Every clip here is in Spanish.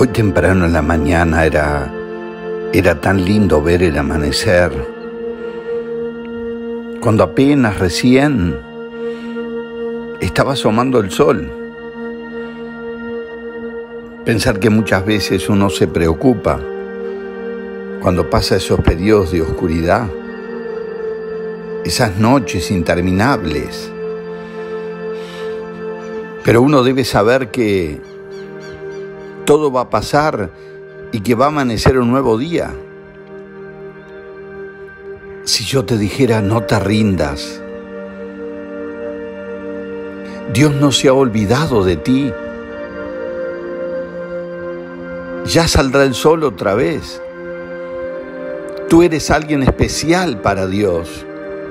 Hoy temprano en la mañana era tan lindo ver el amanecer, cuando apenas recién estaba asomando el sol. Pensar que muchas veces uno se preocupa cuando pasa esos periodos de oscuridad, esas noches interminables. Pero uno debe saber que todo va a pasar y que va a amanecer un nuevo día. Si yo te dijera no te rindas, Dios no se ha olvidado de ti. Ya saldrá el sol otra vez. Tú eres alguien especial para Dios.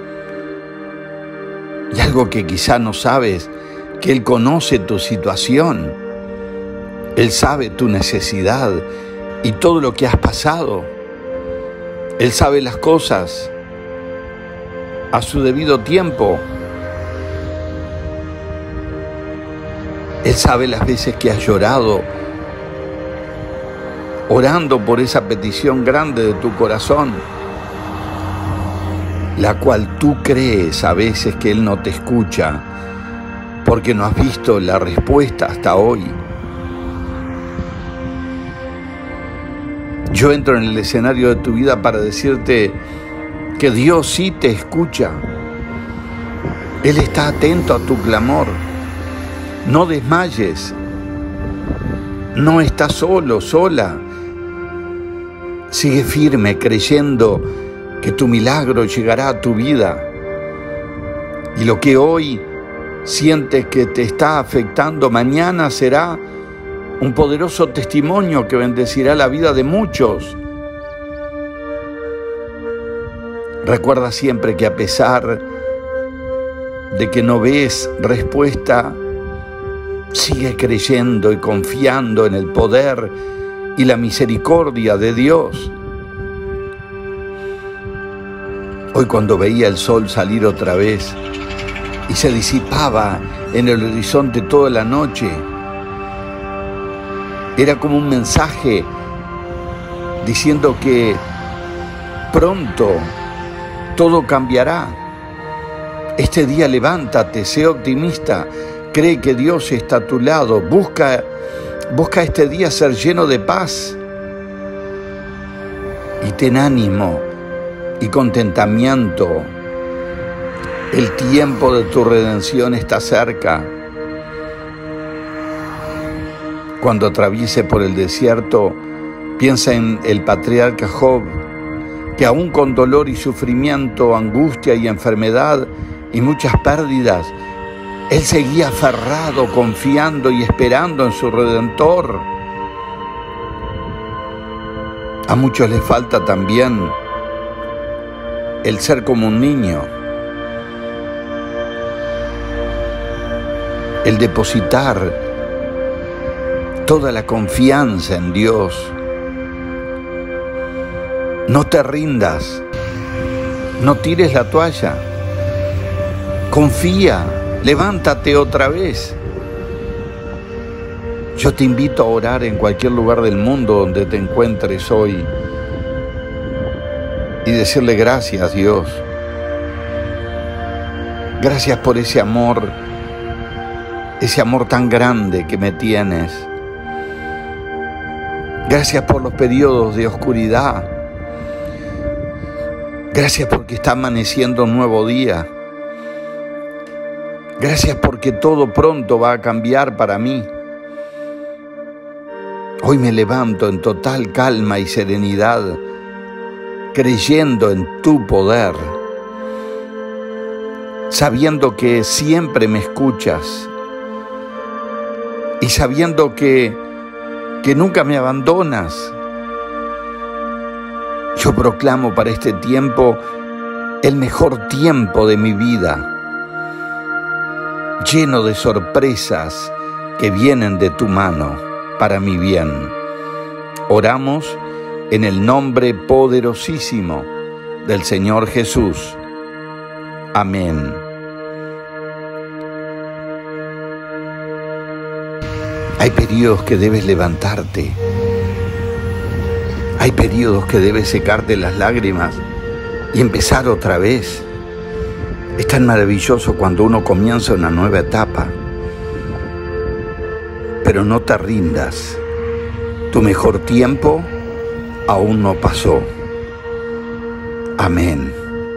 Y algo que quizá no sabes, que Él conoce tu situación. Él sabe tu necesidad y todo lo que has pasado. Él sabe las cosas a su debido tiempo. Él sabe las veces que has llorado, orando por esa petición grande de tu corazón, la cual tú crees a veces que Él no te escucha, porque no has visto la respuesta hasta hoy. Yo entro en el escenario de tu vida para decirte que Dios sí te escucha. Él está atento a tu clamor. No desmayes. No estás solo, sola. Sigue firme creyendo que tu milagro llegará a tu vida. Y lo que hoy sientes que te está afectando, mañana será un poderoso testimonio que bendecirá la vida de muchos. Recuerda siempre que a pesar de que no ves respuesta, sigue creyendo y confiando en el poder y la misericordia de Dios. Hoy, cuando veía el sol salir otra vez y se disipaba en el horizonte toda la noche, era como un mensaje diciendo que pronto todo cambiará. Este día levántate, sé optimista, cree que Dios está a tu lado, busca este día ser lleno de paz y ten ánimo y contentamiento. El tiempo de tu redención está cerca. Cuando atraviese por el desierto, piensa en el patriarca Job, que aún con dolor y sufrimiento, angustia y enfermedad y muchas pérdidas, él seguía aferrado, confiando y esperando en su Redentor. A muchos les falta también el ser como un niño, el depositar toda la confianza en Dios. No te rindas, no tires la toalla, confía, levántate otra vez. Yo te invito a orar en cualquier lugar del mundo donde te encuentres hoy y decirle gracias, Dios. Gracias por ese amor tan grande que me tienes. Gracias por los periodos de oscuridad. Gracias porque está amaneciendo un nuevo día. Gracias porque todo pronto va a cambiar para mí. Hoy me levanto en total calma y serenidad, creyendo en tu poder, sabiendo que siempre me escuchas y sabiendo que nunca me abandonas. Yo proclamo para este tiempo el mejor tiempo de mi vida, lleno de sorpresas que vienen de tu mano para mi bien. Oramos en el nombre poderosísimo del Señor Jesús. Amén. Hay periodos que debes levantarte Hay periodos que debes secarte las lágrimas y empezar otra vez. Es tan maravilloso cuando uno comienza una nueva etapa. Pero no te rindas. Tu mejor tiempo aún no pasó. Amén.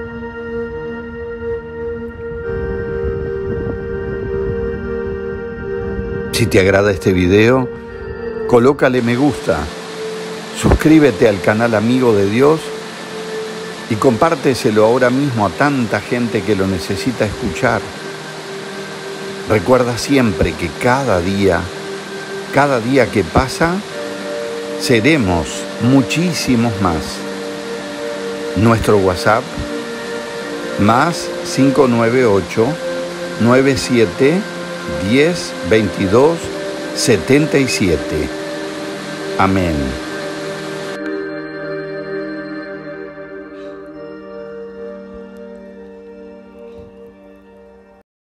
Si te agrada este video, colócale me gusta, suscríbete al canal Amigo de Dios y compárteselo ahora mismo a tanta gente que lo necesita escuchar. Recuerda siempre que cada día que pasa, seremos muchísimos más. Nuestro WhatsApp, más 598 97 10 22 77. Amén.